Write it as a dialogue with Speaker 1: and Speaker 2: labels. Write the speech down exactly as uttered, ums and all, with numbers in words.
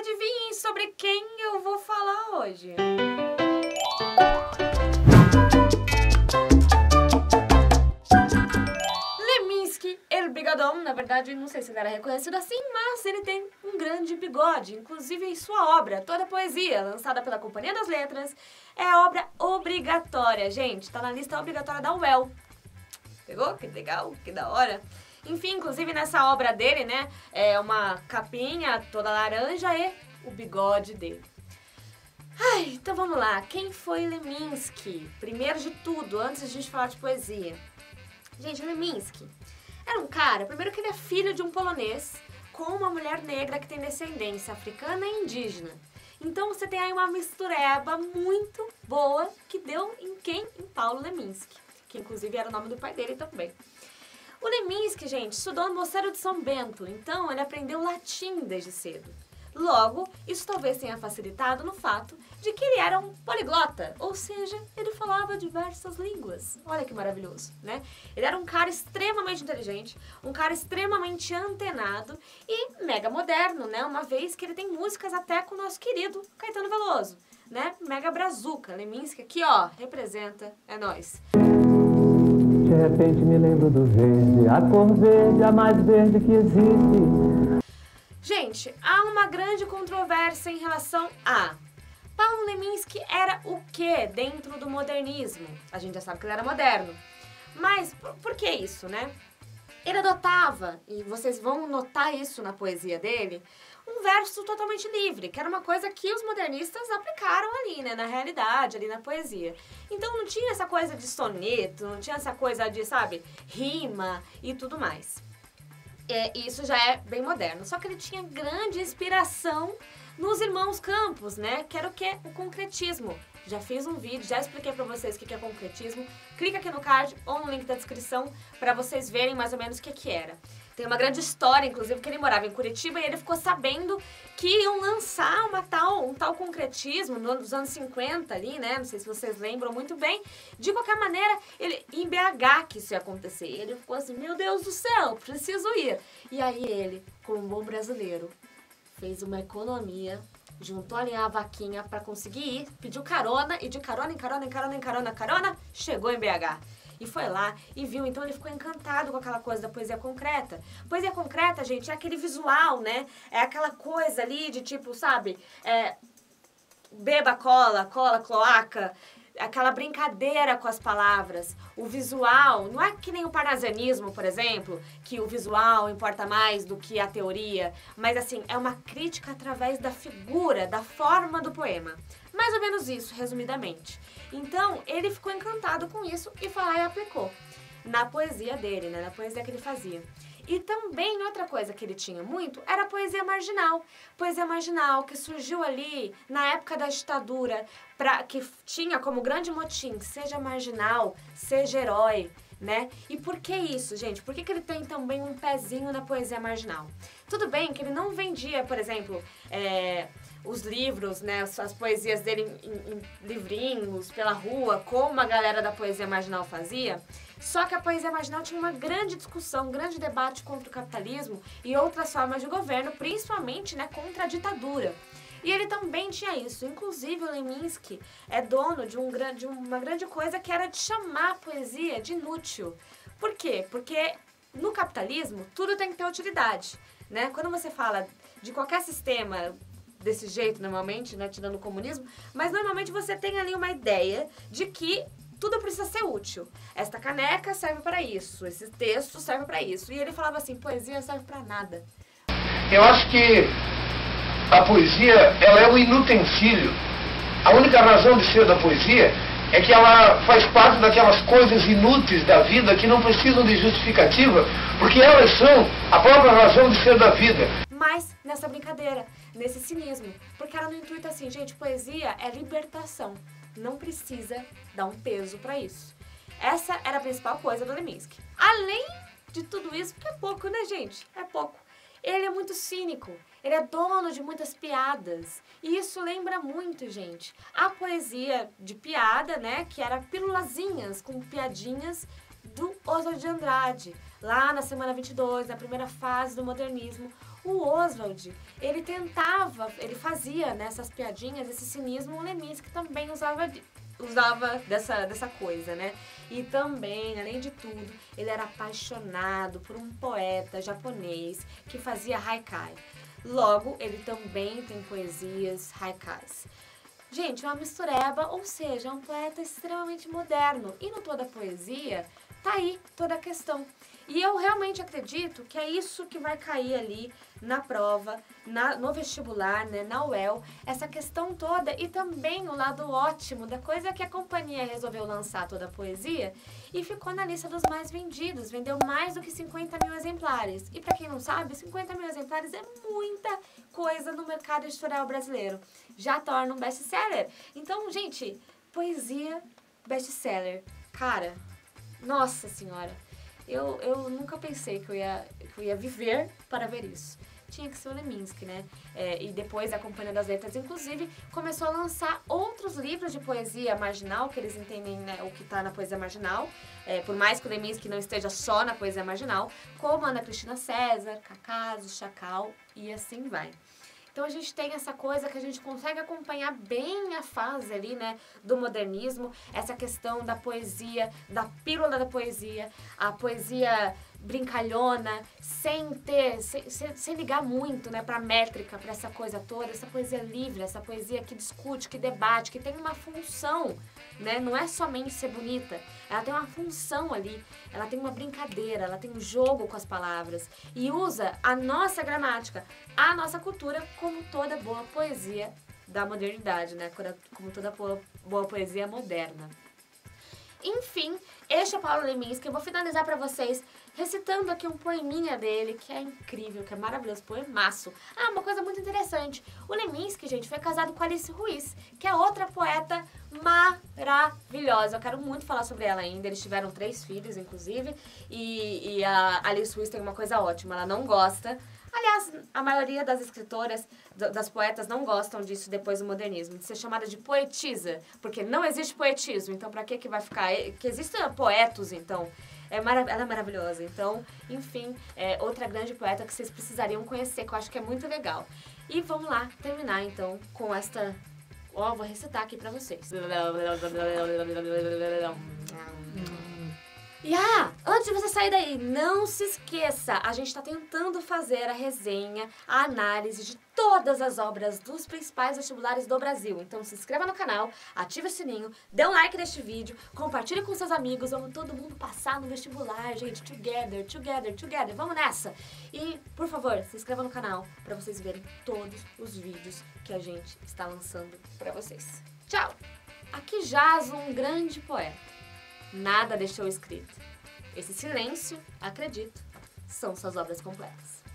Speaker 1: adivinhem sobre quem eu vou falar hoje. Leminski, El Bigodão, na verdade não sei se ele era reconhecido assim, mas ele tem um grande bigode, inclusive em sua obra, toda a poesia, lançada pela Companhia das Letras, é obra obrigatória, gente, tá na lista obrigatória da U E L. Pegou? Que legal, que da hora. Enfim, inclusive nessa obra dele, né, é uma capinha toda laranja e o bigode dele. Ai, então vamos lá, quem foi Leminski? Primeiro de tudo, antes de a gente falar de poesia. Gente, Leminski era um cara, primeiro que ele é filho de um polonês com uma mulher negra que tem descendência africana e indígena. Então você tem aí uma mistureba muito boa que deu em quem? Em Paulo Leminski, que inclusive era o nome do pai dele também. O Leminski, gente, estudou no Mosteiro de São Bento, então ele aprendeu latim desde cedo. Logo, isso talvez tenha facilitado no fato de que ele era um poliglota, ou seja, ele falava diversas línguas. Olha que maravilhoso, né? Ele era um cara extremamente inteligente, um cara extremamente antenado e mega moderno, né? Uma vez que ele tem músicas até com o nosso querido Caetano Veloso, né? Mega brazuca. Leminski aqui, ó, representa, é nóis.
Speaker 2: De repente me lembro do verde, a cor verde, a mais verde que existe.
Speaker 1: Gente, há uma grande controvérsia em relação a... Paulo Leminski era o que dentro do modernismo? A gente já sabe que ele era moderno. Mas por, por que isso, né? Ele adotava, e vocês vão notar isso na poesia dele, um verso totalmente livre, que era uma coisa que os modernistas aplicaram ali, né, na realidade, ali na poesia. Então não tinha essa coisa de soneto, não tinha essa coisa de, sabe, rima e tudo mais. É, isso já é bem moderno. Só que ele tinha grande inspiração nos Irmãos Campos, né, que era o quê? O concretismo. Já fiz um vídeo, já expliquei pra vocês o que é concretismo. Clica aqui no card ou no link da descrição pra vocês verem mais ou menos o que que era. Tem uma grande história, inclusive, que ele morava em Curitiba e ele ficou sabendo que iam lançar uma tal, um tal concretismo nos anos cinquenta ali, né? Não sei se vocês lembram muito bem. De qualquer maneira, ele, em B H que isso ia acontecer. Ele ficou assim, meu Deus do céu, preciso ir. E aí ele, como um bom brasileiro, fez uma economia, juntou ali a vaquinha pra conseguir ir, pediu carona e de carona em carona, em carona, em carona, carona, chegou em B H. E foi lá e viu, então ele ficou encantado com aquela coisa da poesia concreta. Poesia concreta, gente, é aquele visual, né? É aquela coisa ali de tipo, sabe? É, beba cola, cola, cloaca, aquela brincadeira com as palavras. O visual, não é que nem o parnasianismo, por exemplo, que o visual importa mais do que a teoria, mas assim, é uma crítica através da figura, da forma do poema. Mais ou menos isso, resumidamente. Então, ele ficou encantado com isso e foi lá e aplicou na poesia dele, né, na poesia que ele fazia. E também outra coisa que ele tinha muito era a poesia marginal. Poesia marginal que surgiu ali na época da ditadura, pra, que tinha como grande motim, seja marginal, seja herói, né? E por que isso, gente? Por que que ele tem também um pezinho na poesia marginal? Tudo bem que ele não vendia, por exemplo, é, os livros, né, as poesias dele em, em, em livrinhos, pela rua, como a galera da poesia marginal fazia. Só que a poesia marginal tinha uma grande discussão, um grande debate contra o capitalismo e outras formas de governo, principalmente, né, contra a ditadura. E ele também tinha isso. Inclusive, o Leminski é dono de, um, de uma grande coisa que era de chamar a poesia de inútil. Por quê? Porque no capitalismo, tudo tem que ter utilidade, né? Quando você fala de qualquer sistema desse jeito, normalmente, né, tirando o comunismo, mas normalmente você tem ali uma ideia de que tudo precisa ser útil. Esta caneca serve para isso, esse texto serve para isso. E ele falava assim, poesia serve para nada.
Speaker 3: Eu acho que a poesia, ela é um inutensílio. A única razão de ser da poesia é que ela faz parte daquelas coisas inúteis da vida que não precisam de justificativa, porque elas são a própria razão de ser da vida.
Speaker 1: Mas nessa brincadeira, nesse cinismo, porque era no intuito assim, gente, poesia é libertação. Não precisa dar um peso pra isso. Essa era a principal coisa do Leminski. Além de tudo isso, porque é pouco, né, gente? É pouco. Ele é muito cínico, ele é dono de muitas piadas. E isso lembra muito, gente, a poesia de piada, né, que era pílulazinhas com piadinhas do Oswald de Andrade. Lá na Semana vinte e dois, na primeira fase do modernismo, o Oswald, ele tentava, ele fazia nessas piadinhas, esse cinismo, o Leminski também usava, usava dessa, dessa coisa, né? E também, além de tudo, ele era apaixonado por um poeta japonês que fazia haikai. Logo, ele também tem poesias haikais. Gente, uma mistureba, ou seja, é um poeta extremamente moderno. E no Toda Poesia, tá aí toda a questão. E eu realmente acredito que é isso que vai cair ali na prova, na, no vestibular, né, na U E L, essa questão toda e também o lado ótimo da coisa que a companhia resolveu lançar Toda a Poesia e ficou na lista dos mais vendidos, vendeu mais do que cinquenta mil exemplares. E para quem não sabe, cinquenta mil exemplares é muita coisa no mercado editorial brasileiro. Já torna um best-seller. Então, gente, poesia best-seller. Cara, nossa senhora. Eu, eu nunca pensei que eu, ia, que eu ia viver para ver isso. Tinha que ser o Leminski, né? É, e depois a Companhia das Letras, inclusive, começou a lançar outros livros de poesia marginal, que eles entendem, né, o que está na poesia marginal, é, por mais que o Leminski não esteja só na poesia marginal, como Ana Cristina César, Cacaso, Chacal e assim vai. Então a gente tem essa coisa que a gente consegue acompanhar bem a fase ali, né, do modernismo, essa questão da poesia, da pílula da poesia, a poesia brincalhona, sem ter, sem, sem, sem ligar muito, né, pra métrica, pra essa coisa toda, essa poesia livre, essa poesia que discute, que debate, que tem uma função, né, não é somente ser bonita, ela tem uma função ali, ela tem uma brincadeira, ela tem um jogo com as palavras e usa a nossa gramática, a nossa cultura, como toda boa poesia da modernidade, né, como toda boa, boa poesia moderna. Enfim, este é o Paulo Leminski. Eu vou finalizar pra vocês recitando aqui um poeminha dele, que é incrível, que é maravilhoso, poemaço. Ah, uma coisa muito interessante. O Leminski, gente, foi casado com Alice Ruiz, que é outra poeta maravilhosa. Eu quero muito falar sobre ela ainda. Eles tiveram três filhos, inclusive, e, e a Alice Ruiz tem uma coisa ótima. Ela não gosta... Aliás, a maioria das escritoras, das poetas, não gostam disso depois do modernismo, de ser chamada de poetisa, porque não existe poetismo, então pra que que vai ficar? Que existem poetos, então. É marav- ela é maravilhosa. Então, enfim, é outra grande poeta que vocês precisariam conhecer, que eu acho que é muito legal. E vamos lá terminar, então, com esta... Ó, oh, vou recitar aqui pra vocês. E ah, antes de você sair daí, não se esqueça, a gente está tentando fazer a resenha, a análise de todas as obras dos principais vestibulares do Brasil. Então se inscreva no canal, ative o sininho, dê um like neste vídeo, compartilhe com seus amigos, vamos todo mundo passar no vestibular, gente, together, together, together, vamos nessa! E, por favor, se inscreva no canal para vocês verem todos os vídeos que a gente está lançando para vocês. Tchau! Aqui jaz um grande poeta. Nada deixou escrito. Esse silêncio, acredito, são suas obras completas.